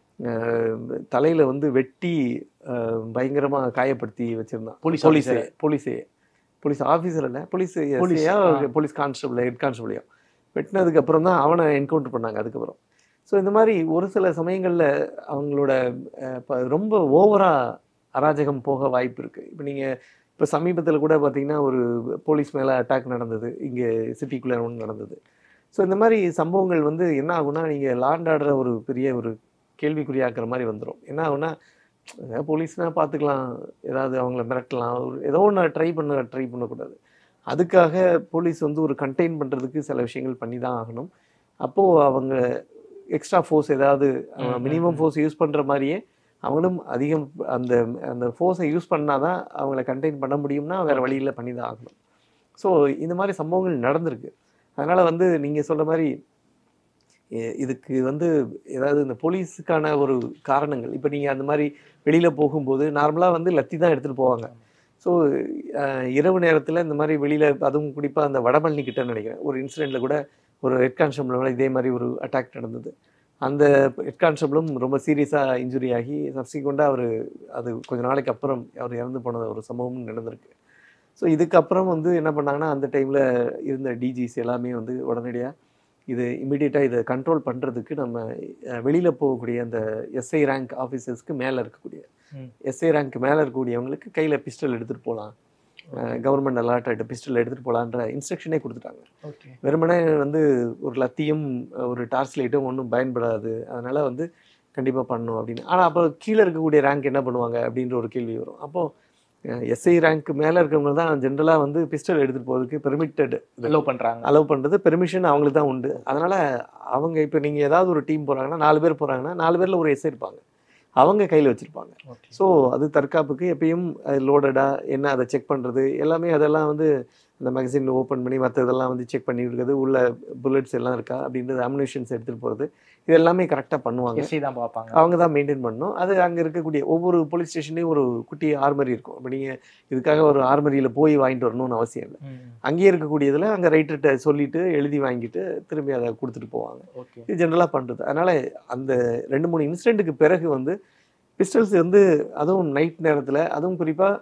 தலையில் வந்து வெட்டி பயங்கரமாக காயப்படுத்தி வச்சுருந்தான். போலீஸ் போலீஸே போலீஸே போலீஸ் ஆஃபீஸர் இல்லை, போலீஸ் போலீஸையா போலீஸ் கான்ஸ்டபிள் ஹெட் கான்ஸ்டபிளையோ வெட்டினதுக்கு அப்புறம் தான் அவனை என்கவுண்டர் பண்ணாங்க அதுக்கப்புறம். ஸோ இந்த மாதிரி ஒரு சில சமயங்களில் அவங்களோட ரொம்ப ஓவராக அராஜகம் போக வாய்ப்பு இருக்குது. இப்போ நீங்கள் இப்போ சமீபத்தில் கூட பார்த்தீங்கன்னா ஒரு போலீஸ் மேலே அட்டாக் நடந்தது, இங்கே சிட்டிக்குள்ளே ஒன்று நடந்தது. ஸோ இந்த மாதிரி சம்பவங்கள் வந்து என்ன ஆகுனா, நீங்கள் லாண்ட் ஆர்டரை ஒரு பெரிய ஒரு கேள்விக்குறியாக்குற மாதிரி வந்துடும். என்ன ஆகுனா, ஏதாவது போலீஸ்னால் பார்த்துக்கலாம், ஏதாவது அவங்கள மிரட்டலாம், ஒரு ஏதோ ஒன்று ட்ரை பண்ண ட்ரை பண்ணக்கூடாது. அதுக்காக போலீஸ் வந்து ஒரு கண்டெயின் பண்ணுறதுக்கு சில விஷயங்கள் பண்ணி தான் ஆகணும். அப்போது அவங்க எக்ஸ்ட்ரா ஃபோர்ஸ் ஏதாவது மினிமம் ஃபோர்ஸ் யூஸ் பண்ணுற மாதிரியே அவங்களும் அதிகம் அந்த அந்த ஃபோர்ஸை யூஸ் பண்ணால் தான் அவங்கள கண்டெயின் பண்ண முடியும்னா வேறு வழியில் பண்ணி தான் ஆகணும். ஸோ இந்த மாதிரி சம்பவங்கள் நடந்திருக்கு. அதனால் வந்து நீங்கள் சொல்கிற மாதிரி இதுக்கு வந்து ஏதாவது இந்த போலீஸுக்கான ஒரு காரணங்கள், இப்போ நீங்கள் அந்த மாதிரி வெளியில் போகும்போது நார்மலாக வந்து லத்தி தான் எடுத்துகிட்டு போவாங்க. ஸோ இரவு நேரத்தில் இந்த மாதிரி வெளியில், அதுவும் குறிப்பாக அந்த வடபழனி கிட்ட நினைக்கிறேன் ஒரு இன்சிடெண்ட்டில் கூட ஒரு ஹெட் கான்ஸ்டபிள் இதே மாதிரி ஒரு அட்டாக் நடந்தது. அந்த ஹெட் கான்ஸ்டபிளும் ரொம்ப சீரியஸாக இன்ஜுரி ஆகி சப்சிக்வெண்ட்டாக அவர் அது கொஞ்சம் நாளைக்கு அப்புறம் அவர் இறந்து போன ஒரு சம்பவமும் நடந்திருக்கு. ஸோ இதுக்கப்புறம் வந்து என்ன பண்ணாங்கன்னா, அந்த டைமில் இருந்த டிஜிஸ் எல்லாமே வந்து உடனடியாக இது இம்மிடியேட்டாக இதை கண்ட்ரோல் பண்ணுறதுக்கு நம்ம வெளியில் போகக்கூடிய அந்த எஸ்ஐ ரேங்க் ஆஃபீஸர்ஸ்க்கு மேலே இருக்கக்கூடிய எஸ்ஐ ரேங்க் மேலே இருக்கக்கூடியவங்களுக்கு கையில் பிஸ்டல் எடுத்துகிட்டு போகலாம், கவர்மெண்ட் அலாட் ஆகிட்டு பிஸ்டல் எடுத்துகிட்டு போகலான்ற இன்ஸ்ட்ரக்ஷனே கொடுத்துட்டாங்க. வெறுமனே வந்து ஒரு லத்தியும் ஒரு டார்ச் லைட்டும் ஒன்றும் பயன்படாது, அதனால் வந்து கண்டிப்பாக பண்ணணும் அப்படின்னு. ஆனால் அப்போ கீழே இருக்கக்கூடிய ரேங்க் என்ன பண்ணுவாங்க அப்படின்ற ஒரு கேள்வி வரும். அப்போது எஸ்ஐ ரேங்க் மேலே இருக்கிறவங்க தான் ஜென்ரலாக வந்து பிஸ்டல் எடுத்துகிட்டு போகிறதுக்கு பெர்மிட்டட் அலோவ் பண்ணுறாங்க. அலோவ் பண்ணுறது பெர்மிஷன் அவங்களுக்கு தான் உண்டு. அதனால் அவங்க இப்போ நீங்கள் ஏதாவது ஒரு டீம் போகிறாங்கன்னா, நாலு பேர் போகிறாங்கன்னா நாலு பேரில் ஒரு எஸ்ஐ இருப்பாங்க, அவங்க கையில் வச்சுருப்பாங்க. ஸோ அது தற்காப்புக்கு எப்பயும் லோடடாக என்ன அதை செக் பண்ணுறது எல்லாமே, அதெல்லாம் வந்து அந்த மேகசினில் ஓப்பன் பண்ணி மற்ற இதெல்லாம் வந்து செக் பண்ணி இருக்கிறது, உள்ள புல்லட்ஸ் எல்லாம் இருக்கா அப்படின்றது, அம்யூனிஷன்ஸ் எடுத்துகிட்டு போகிறது, இது எல்லாமே கரெக்டாக பண்ணுவாங்க. தான் பார்ப்பாங்க, அவங்க தான் மெயின்டைன் பண்ணணும். அது அங்கே இருக்கக்கூடிய ஒவ்வொரு போலீஸ் ஸ்டேஷன்லேயும் ஒரு குட்டி ஆர்மரி இருக்கும். அப்போ நீங்கள் இதுக்காக ஒரு ஆர்மரியில் போய் வாங்கிட்டு வரணும்னு அவசியம் இல்லை. அங்கேயே இருக்கக்கூடியதில் அங்கே ரைட்டர்கிட்ட சொல்லிவிட்டு எழுதி வாங்கிட்டு திரும்பி அதை கொடுத்துட்டு போவாங்க. இது ஜென்ரலாக பண்ணுறது. அதனால் அந்த ரெண்டு மூணு இன்சிடெண்ட்டுக்கு பிறகு வந்து பிஸ்டல்ஸ் வந்து, அதுவும் நைட் நேரத்தில், அதுவும் குறிப்பாக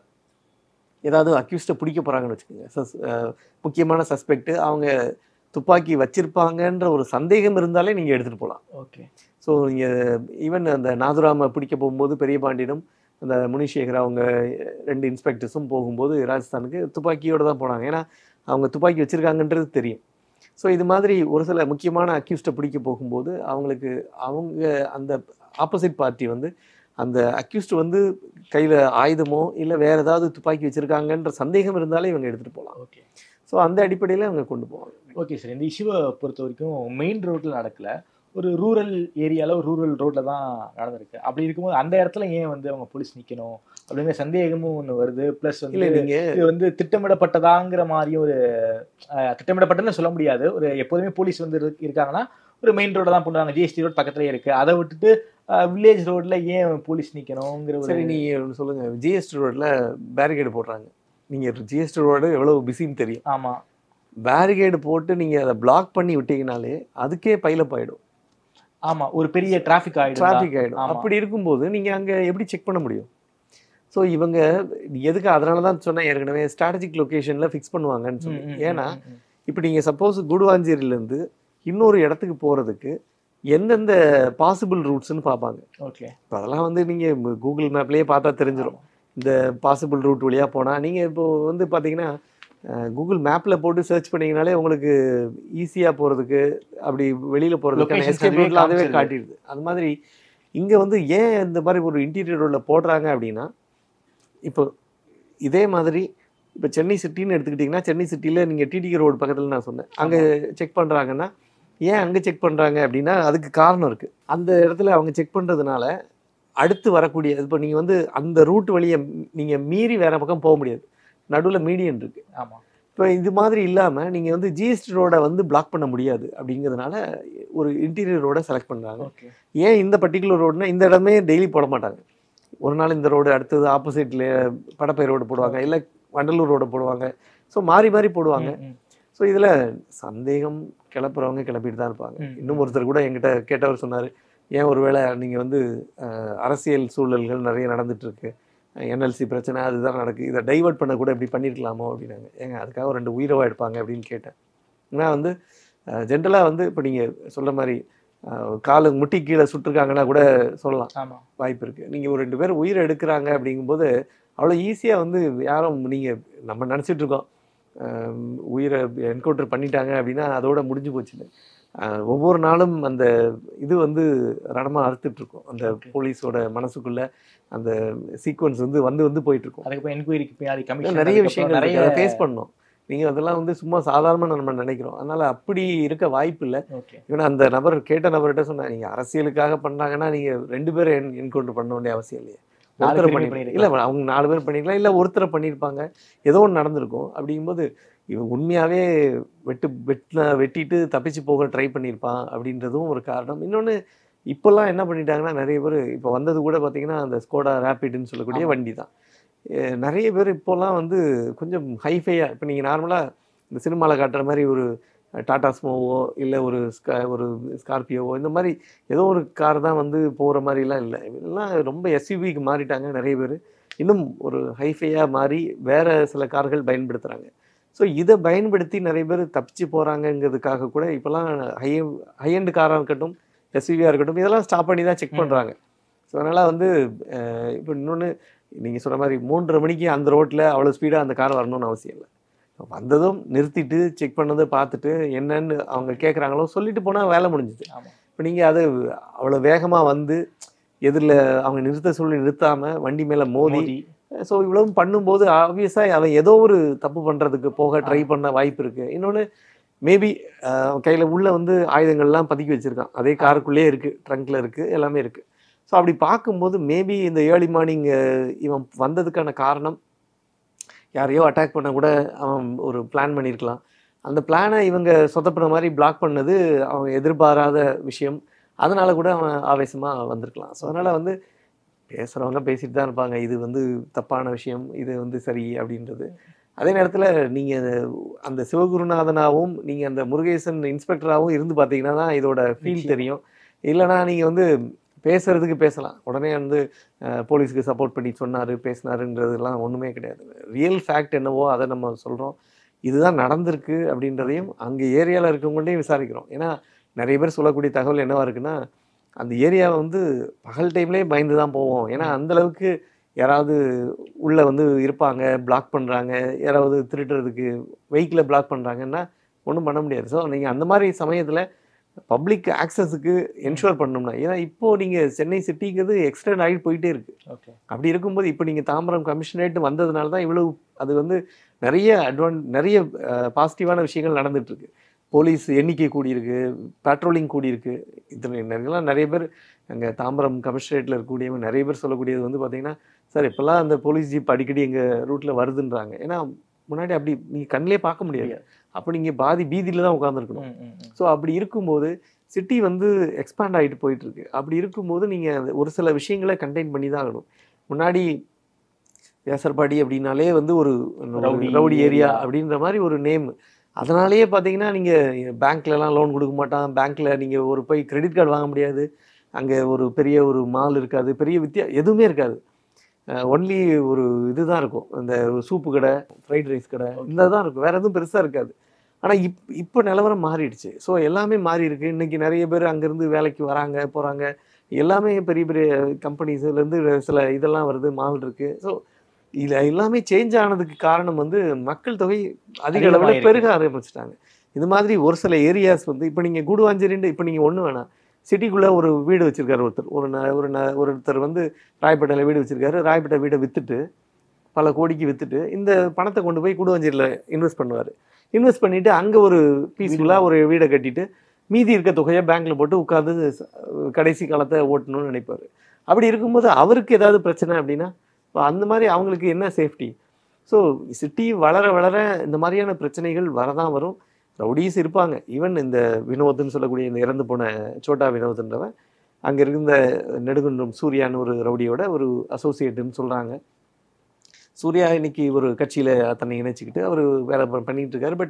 ஏதாவது அக்யூஸ்டை பிடிக்க போகிறாங்கன்னு வச்சுக்கோங்க, சஸ் முக்கியமான சஸ்பெக்ட் அவங்க துப்பாக்கி வச்சிருப்பாங்கன்ற ஒரு சந்தேகம் இருந்தாலே நீங்கள் எடுத்துகிட்டு போகலாம். ஓகே. ஸோ நீங்கள் ஈவன் அந்த நாதுராமை பிடிக்க போகும்போது பெரிய பாண்டியனும் அந்த முனிஷேகர் அவங்க ரெண்டு இன்ஸ்பெக்டர்ஸும் போகும்போது ராஜஸ்தானுக்கு துப்பாக்கியோடு தான் போனாங்க. ஏன்னா அவங்க துப்பாக்கி வச்சுருக்காங்கன்றது தெரியும். ஸோ இது மாதிரி ஒரு சில முக்கியமான அக்யூஸ்டை பிடிக்க போகும்போது அவங்களுக்கு அவங்க அந்த ஆப்போசிட் பார்ட்டி வந்து அந்த அக்யூஸ்ட் வந்து கையில் ஆயுதமோ இல்லை வேறு ஏதாவது துப்பாக்கி வச்சுருக்காங்கன்ற சந்தேகம் இருந்தாலே இவங்க எடுத்துகிட்டு போகலாம். ஓகே. ஸோ அந்த அடிப்படையில் அவங்க கொண்டு போவாங்க. ஓகே சார், இந்த இஷ்யூவை பொறுத்த வரைக்கும் மெயின் ரோட்டில் நடக்கல, ஒரு ரூரல் ஏரியாவில் ஒரு ரூரல் ரோட்டில் தான் நடந்திருக்கு. அப்படி இருக்கும்போது அந்த இடத்துல ஏன் வந்து அவங்க போலீஸ் நிற்கணும் அப்படிங்கிற சந்தேகமும் ஒன்று வருது. ப்ளஸ் வந்து நீங்கள் இது வந்து திட்டமிடப்பட்டதாங்கிற மாதிரியும் ஒரு திட்டமிடப்பட்டதுன்னு சொல்ல முடியாது. ஒரு எப்போதுமே போலீஸ் வந்து இருக்காங்கன்னா ஒரு மெயின் ரோட தான் பண்ணுவாங்க, ஜிஎஸ்டி ரோட் பக்கத்துலேயே இருக்குது, அதை விட்டுட்டு வில்லேஜ் ரோட்டில் ஏன் போலீஸ் நிற்கணுங்கிற. சரி, நீங்கள் ஒன்று சொல்லுங்கள், ஜிஎஸ்டி ரோட்டில் பேரிகேடு போடுறாங்க, நீங்கள் ஜிஎஸ்டி ரோடு எவ்வளோ பிஸின்னு தெரியும். ஆமாம், பேரிகேடு போட்டு நீங்கள் அதை பிளாக் பண்ணி விட்டீங்கனாலே அதுக்கே பைலப் ஆகிடும். ஆமாம், ஒரு பெரிய டிராஃபிக் ஆகிடும் டிராஃபிக் ஆகிடும் அப்படி இருக்கும்போது நீங்கள் அங்கே எப்படி செக் பண்ண முடியும்? ஸோ இவங்க எதுக்கு, அதனால தான் சொன்னேன் ஏற்கனவே ஸ்ட்ராட்டஜிக் லொக்கேஷனில் ஃபிக்ஸ் பண்ணுவாங்கன்னு சொல்லி. ஏன்னா இப்போ நீங்கள் சப்போஸ் குடுவாஞ்சேரியிலேருந்து இன்னொரு இடத்துக்கு போகிறதுக்கு எந்தெந்த பாசிபிள் ரூட்ஸ்ன்னு பார்ப்பாங்க. ஓகே. இப்போ அதெல்லாம் வந்து நீங்கள் கூகுள் மேப்லேயே பார்த்தா தெரிஞ்சிடும். இந்த பாசிபிள் ரூட் வழியாக போனால் நீங்கள் இப்போது வந்து பார்த்தீங்கன்னா கூகுள் மேப்பில் போட்டு சர்ச் பண்ணிங்கனாலே உங்களுக்கு ஈஸியாக போகிறதுக்கு, அப்படி வெளியில் போகிறதுக்கான எஸ்கேப் ரூட்டில் அதுவே காட்டிடுது. அது மாதிரி இங்கே வந்து ஏன் இந்த மாதிரி ஒரு இன்டீரியர் ரோட்டில் போடுறாங்க அப்படின்னா, இப்போ இதே மாதிரி இப்போ சென்னை சிட்டின்னு எடுத்துக்கிட்டிங்கன்னா, சென்னை சிட்டியில் நீங்கள் டிடிகே ரோடு பக்கத்தில் நான் சொன்னேன், அங்கே செக் பண்ணுறாங்கன்னா ஏன் அங்கே செக் பண்ணுறாங்க அப்படின்னா அதுக்கு காரணம் இருக்குது. அந்த இடத்துல அவங்க செக் பண்ணுறதுனால அடுத்து வரக்கூடிய, இப்போ நீங்கள் வந்து அந்த ரூட் வழியை நீங்கள் மீறி வேறு பக்கம் போக முடியாது, நடுவில் மீடியன் இருக்குது. ஆமாம். இப்போ இது மாதிரி இல்லாமல் நீங்கள் வந்து ஜிஎஸ்டி ரோடை வந்து பிளாக் பண்ண முடியாது அப்படிங்கிறதுனால ஒரு இன்டீரியர் ரோடை செலக்ட் பண்ணுறாங்க. ஏன் இந்த பர்டிகுலர் ரோடுனா, இந்த இடமே டெய்லி போட மாட்டாங்க. ஒரு நாள் இந்த ரோடு, அடுத்தது ஆப்போசிட்ல படப்பை ரோடு போடுவாங்க, இல்லை வண்டலூர் ரோடு போடுவாங்க. ஸோ மாறி மாறி போடுவாங்க. ஸோ இதில் சந்தேகம் கிளப்புறவங்க கிளப்பிட்டு தான் இருப்பாங்க. இன்னும் ஒருத்தர் கூட என்கிட்ட கேட்டவர் சொன்னார், ஏன் ஒருவேளை நீங்கள் வந்து அரசியல் சூழல்கள் நிறைய நடந்துகிட்ருக்கு, என்எல்சி பிரச்சனை அதுதான் நடக்குது, இதை டைவெர்ட் பண்ண கூட இப்படி பண்ணியிருக்கலாமோ அப்படின்னாங்க. ஏங்க அதுக்காக ஒரு ரெண்டு உயிரவா எடுப்பாங்க அப்படின்னு கேட்டேன். ஏன்னா வந்து ஜென்ரலாக வந்து இப்போ நீங்கள் சொல்கிற மாதிரி காலு முட்டி கீழே சுட்டுருக்காங்கன்னா கூட சொல்லலாம், வாய்ப்பு இருக்குது. நீங்கள் ஒரு ரெண்டு பேர் உயிரை எடுக்கிறாங்க அப்படிங்கும்போது அவ்வளோ ஈஸியாக வந்து யாரும் நீங்கள் நம்ம நினச்சிட்டு இருக்கோம் உயிரை என்கவுண்டர் பண்ணிட்டாங்க அப்படின்னா அதோட முடிஞ்சு போச்சுன்னு. ஒவ்வொரு நாளும் அந்த இது வந்து ரணமாக அறுத்துட்ருக்கோம். அந்த போலீஸோட மனசுக்குள்ள அந்த சீக்வன்ஸ் வந்து வந்து வந்து போயிட்டுருக்கோம். அதுக்கப்புறம் என்கொயரிக்கு பின்னாடி கமிஷன் நிறைய விஷயங்கள் நிறைய ஃபேஸ் பண்ணோம். நீங்கள் அதெல்லாம் வந்து சும்மா சாதாரணமாக நம்ம நினைக்கிறோம். அதனால் அப்படி இருக்க வாய்ப்பு இல்லை. ஏன்னா அந்த நபர் கேட்ட நபர்கிட்ட சொன்னால், நீங்கள் அரசியலுக்காக பண்ணாங்கன்னா நீங்கள் ரெண்டு பேரும் என் என்கவுண்டர் பண்ண வேண்டிய அவசியம் இல்லையே, ஒருத்தரை பண்ணி இல்லை அவங்க நாலு பேர் பண்ணிருக்கலாம், இல்லை ஒருத்தரை பண்ணியிருப்பாங்க, ஏதோ ஒன்று நடந்திருக்கும். அப்படிங்கும்போது இவன் உண்மையாகவே வெட்டு வெட்டின வெட்டிட்டு தப்பிச்சு போக ட்ரை பண்ணியிருப்பான் அப்படின்றதும் ஒரு காரணம். இன்னொன்று இப்போல்லாம் என்ன பண்ணிட்டாங்கன்னா நிறைய பேர் இப்போ வந்தது கூட பார்த்தீங்கன்னா அந்த ஸ்கோடா ரேபிட்னு சொல்லக்கூடிய வண்டி தான். நிறைய பேர் இப்போல்லாம் வந்து கொஞ்சம் ஹைஃபையாக, இப்போ நீங்கள் நார்மலாக இந்த சினிமாவில் காட்டுற மாதிரி ஒரு டாடா ஸ்மோவோ இல்லை ஒரு ஸ்கா ஒரு ஸ்கார்பியோவோ இந்த மாதிரி ஏதோ ஒரு கார் தான் வந்து போகிற மாதிரிலாம் இல்லை. இதெல்லாம் ரொம்ப எஸ்யூவிக்கு மாறிட்டாங்க நிறைய பேர். இன்னும் ஒரு ஹைஃபையாக மாறி வேறு சில கார்கள் பயன்படுத்துகிறாங்க. ஸோ இதை பயன்படுத்தி நிறைய பேர் தப்பிச்சு போகிறாங்கங்கிறதுக்காக கூட இப்போல்லாம் ஹை ஹையண்ட் காராக இருக்கட்டும் எஸ்யூவியாக இருக்கட்டும் இதெல்லாம் ஸ்டாப் பண்ணி தான் செக் பண்ணுறாங்க. ஸோ அதனால் வந்து இப்போ இன்னொன்று நீங்கள் சொன்ன மாதிரி மூன்றரை மணிக்கு அந்த ரோட்டில் அவ்வளோ ஸ்பீடாக அந்த கார் வரணும்னு அவசியம் இல்லை. வந்ததும் நிறுத்திட்டு செக் பண்ணதை பார்த்துட்டு என்னன்னு அவங்க கேட்குறாங்களோ சொல்லிட்டு போனால் வேலை முடிஞ்சுது. இப்போ நீங்கள் அது அவ்வளோ வேகமாக வந்து எதிரில் அவங்க நிறுத்த சொல்லி நிறுத்தாமல் வண்டி மேலே மோதி, ஸோ இவ்வளவும் பண்ணும்போது ஆப்வியஸாக அவன் ஏதோ ஒரு தப்பு பண்ணுறதுக்கு போக ட்ரை பண்ண வாய்ப்பு இருக்குது. இன்னொன்று மேபி கையில் உள்ளே வந்து ஆயுதங்கள்லாம் பதுக்கி வச்சுருக்கான், அதே காருக்குள்ளேயே இருக்குது, ட்ரங்க்கில் இருக்குது, எல்லாமே இருக்குது. ஸோ அப்படி பார்க்கும்போது மேபி இந்த ஏர்லி மார்னிங் இவன் வந்ததுக்கான காரணம் யாரையோ அட்டாக் பண்ண கூட அவன் ஒரு பிளான் பண்ணியிருக்கலாம். அந்த பிளானை இவங்க சொதப்பின மாதிரி பிளாக் பண்ணது அவன் எதிர்பாராத விஷயம். அதனால கூட அவன் ஆவேசமாக வந்திருக்கலாம். ஸோ அதனால் வந்து பேசுகிறவங்க பேசிட்டு தான் இருப்பாங்க, இது வந்து தப்பான விஷயம், இது வந்து சரி அப்படின்றது. அதே நேரத்தில் நீங்கள் அந்த சிவகுருநாதனாகவும் நீங்கள் அந்த முருகேசன் இன்ஸ்பெக்டராகவும் இருந்து பார்த்தீங்கன்னா தான் இதோட ஃபீல் தெரியும். இல்லைனா நீங்கள் வந்து பேசுகிறதுக்கு பேசலாம், உடனே வந்து போலீஸுக்கு சப்போர்ட் பண்ணி சொன்னார் பேசினாருன்றதுலாம் ஒன்றுமே கிடையாது. ரியல் ஃபேக்ட் என்னவோ அதை நம்ம சொல்கிறோம், இதுதான் நடந்திருக்கு அப்படின்றதையும் அங்கே ஏரியாவில் இருக்கவங்கள்டையும் விசாரிக்கிறோம். ஏன்னா நிறைய பேர் சொல்லக்கூடிய தகவல் என்னவா இருக்குன்னா, அந்த ஏரியாவை வந்து பகல் டைம்லேயே பயந்து தான் போவோம். ஏன்னா அந்தளவுக்கு யாராவது உள்ளே வந்து இருப்பாங்க, பிளாக் பண்ணுறாங்க, யாராவது திருட்டுறதுக்கு வெஹிக்கிளை பிளாக் பண்ணுறாங்கன்னா ஒன்றும் பண்ண முடியாது. ஸோ நீங்கள் அந்த மாதிரி சமயத்தில் பப்ளிக் ஆக்சஸுக்கு என்ஷூர் பண்ணணும்னா, ஏன்னா இப்போது நீங்கள் சென்னை சிட்டிங்கிறது எக்ஸ்டெண்ட் ஆகிட்டு போயிட்டே இருக்குது. ஓகே, அப்படி இருக்கும்போது இப்போ நீங்கள் தாம்பரம் கமிஷனரேட் வந்ததுனால தான் இவ்வளவு அது வந்து நிறைய அட்வான் நிறைய பாசிட்டிவான விஷயங்கள் நடந்துகிட்ருக்கு. போலீஸ் எண்ணிக்கை கூடியிருக்கு, பேட்ரோலிங் கூடியிருக்கு. இது நிறையலாம் நிறைய பேர் அங்கே தாம்பரம் கமிஷனரேட்டில் இருக்கக்கூடியவங்க நிறைய பேர் சொல்லக்கூடியது வந்து பார்த்திங்கன்னா, சார் இப்போல்லாம் அந்த போலீஸ் ஜீப் அடிக்கடி எங்கள் ரூட்டில் வருதுன்றாங்க. ஏன்னா முன்னாடி அப்படி நீங்கள் கண்ணிலே பார்க்க முடியாது, அப்போ நீங்கள் பாதி பீதியில் தான் உட்காந்துருக்கணும். ஸோ அப்படி இருக்கும்போது சிட்டி வந்து எக்ஸ்பேண்ட் ஆகிட்டு போயிட்டுருக்கு. அப்படி இருக்கும்போது நீங்கள் ஒரு சில விஷயங்களை கண்டெயின் பண்ணி தான் ஆகணும். முன்னாடி வேசர்பாடி அப்படின்னாலே வந்து ஒரு ரவுடி ஏரியா அப்படின்ற மாதிரி ஒரு நேம். அதனாலேயே பார்த்தீங்கன்னா நீங்கள் பேங்க்லலாம் லோன் கொடுக்க மாட்டான், பேங்க்கில் நீங்கள் ஒரு போய் கிரெடிட் கார்டு வாங்க முடியாது, அங்கே ஒரு பெரிய ஒரு மால் இருக்காது, பெரிய வித்தியா எதுவுமே இருக்காது. ஒன்லி ஒரு இது தான் இருக்கும், இந்த சூப்பு கடை, ஃப்ரைட் ரைஸ் கடை, இந்த தான் இருக்கும், வேறு எதுவும் பெருசாக இருக்காது. ஆனால் இப் இப்போ நிலவரம் மாறிடுச்சு. ஸோ எல்லாமே மாறி இருக்குது. இன்றைக்கி நிறைய பேர் அங்கேருந்து வேலைக்கு வராங்க போகிறாங்க, எல்லாமே பெரிய பெரிய கம்பெனிஸ்லேருந்து சில இதெல்லாம் வருது, மால் இருக்குது. ஸோ இதில் எல்லாமே சேஞ்ச் ஆனதுக்கு காரணம் வந்து மக்கள் தொகை அதிக அளவில் பெருக ஆரம்பிச்சிட்டாங்க. இது மாதிரி ஒரு சில ஏரியாஸ் வந்து இப்போ நீங்கள் கூடுவாஞ்சேரின்னு இப்போ நீங்கள் ஒன்று வேணாம், சிட்டிக்குள்ளே ஒரு வீடு வச்சுருக்காரு ஒருத்தர், ஒரு ந ஒரு ந ஒருத்தர் வந்து ராயப்பேட்டையில் வீடு வச்சுருக்காரு. ராயப்பேட்டை வீடை விற்றுட்டு பல கோடிக்கு விற்றுட்டு இந்த பணத்தை கொண்டு போய் கூடுவாஞ்சேரியில் இன்வெஸ்ட் பண்ணுவார். இன்வெஸ்ட் பண்ணிவிட்டு அங்கே ஒரு பீஸ்ஃபுல்லாக ஒரு வீடை கட்டிட்டு மீதி இருக்க தொகையை பேங்க்கில் போட்டு உட்காந்து கடைசி காலத்தை ஓட்டணும்னு நினைப்பார். அப்படி இருக்கும்போது அவருக்கு ஏதாவது பிரச்சனை அப்படின்னா இப்போ அந்த மாதிரி அவங்களுக்கு என்ன சேஃப்டி? ஸோ சிட்டி வளர வளர இந்த மாதிரியான பிரச்சனைகள் வரதான் வரும். ரவுடிஸ் இருப்பாங்க. ஈவன் இந்த வினோத்னு சொல்லக்கூடிய இந்த இறந்து போன சோட்டா வினோத்ன்றவன் அங்கே இருந்த நெடுகுன்றம் சூர்யான்னு ஒரு ரவுடியோட ஒரு அசோசியேட்டுன்னு சொல்கிறாங்க. சூர்யா இன்னைக்கு ஒரு கட்சியில் தன்னை இணைச்சிக்கிட்டு அவர் வேலை பண்ணிகிட்டு இருக்காரு. பட்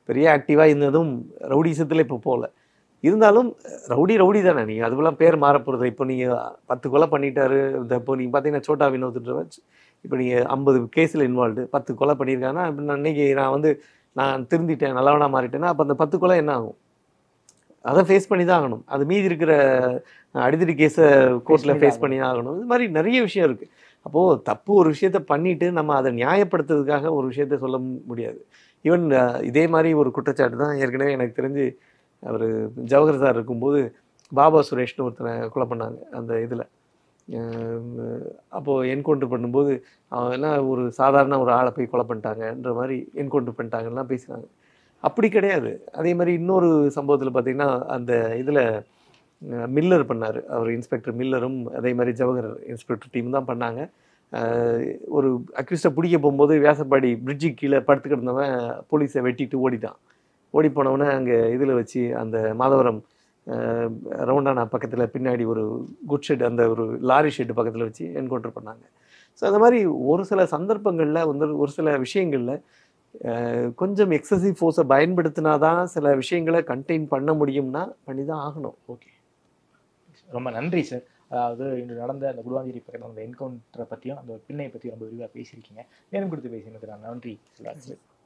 பெரிய ஆக்டிவாக இருந்ததும் ரவுடிசத்தில் இப்போ போகல. இருந்தாலும் ரவுடி ரவுடி தானே, நீங்கள் அதுக்கெல்லாம் பேர் மாற போகிறது. இப்போ நீங்கள் பத்து கொலை பண்ணிட்டாரு, இந்த இப்போ நீங்கள் பார்த்தீங்கன்னா சோட்டா வினோத்ன்றவர் இப்போ நீங்கள் ஐம்பது கேஸில் இன்வால்வ்டு, பத்து கொலை பண்ணியிருக்காங்கன்னா இப்போ நான் இன்றைக்கி நான் வந்து நான் திருந்திட்டேன், நல்லவனாக மாறிட்டேன்னா அப்போ அந்த பத்து கொலை என்ன ஆகும்? அதை ஃபேஸ் பண்ணி தான் ஆகணும். அது மீதி இருக்கிற அடிதடி கேஸை கோர்ட்டில் ஃபேஸ் பண்ணி தான் ஆகணும். இது மாதிரி நிறைய விஷயம் இருக்குது. அப்போது தப்பு ஒரு விஷயத்த பண்ணிவிட்டு நம்ம அதை நியாயப்படுத்துறதுக்காக ஒரு விஷயத்த சொல்ல முடியாது. ஈவன் இதே மாதிரி ஒரு குற்றச்சாட்டு தான் ஏற்கனவே எனக்கு தெரிஞ்சு அவர் ஜவஹர் சார் இருக்கும்போது பாபா சுரேஷ்னு ஒருத்தனை கொலை பண்ணாங்க அந்த இதில். அப்போது என்கவுண்டர் பண்ணும்போது அவன் என்ன ஒரு சாதாரண ஒரு ஆளை போய் கொலை பண்ணிட்டாங்கன்ற மாதிரி என்கவுண்டர் பண்ணிட்டாங்கலாம் பேசுகிறாங்க. அப்படி கிடையாது. அதே மாதிரி இன்னொரு சம்பவத்தில் பார்த்திங்கன்னா அந்த இதில் மில்லர் பண்ணார், அவர் இன்ஸ்பெக்டர் மில்லரும் அதே மாதிரி ஜவஹர் இன்ஸ்பெக்டர் டீம் தான் பண்ணாங்க. ஒரு அக்யூஸ்டை பிடிக்க போகும்போது வியாசப்பாடி பிரிட்ஜுக்கு கீழே படுத்து கிடந்தவன் போலீஸை வெட்டிட்டு ஓடிட்டான். ஓடி போனவொடனே அங்கே இதில் வச்சு அந்த மாதவரம் ரவுண்டானா பக்கத்தில் பின்னாடி ஒரு குட் ஷெட், அந்த ஒரு லாரி ஷெட்டு பக்கத்தில் வச்சு என்கவுண்டர் பண்ணாங்க. ஸோ அந்த மாதிரி ஒரு சில சந்தர்ப்பங்களில் வந்து ஒரு சில விஷயங்களில் கொஞ்சம் எக்ஸசிவ் ஃபோர்ஸை பயன்படுத்தினா தான் சில விஷயங்களை கண்டெயின் பண்ண முடியும்னா பண்ணி தான் ஆகணும். ஓகே, ரொம்ப நன்றி சார். அதாவது இன்று நடந்த அந்த குடுவாஞ்சேரி பக்கத்தில் அந்த என்கவுண்டரை பற்றியும் அந்த பின்னை பற்றியும் ரொம்ப விரிவாக பேசியிருக்கீங்க. நேரம் கொடுத்து பேசினதுக்கு நான் நன்றி.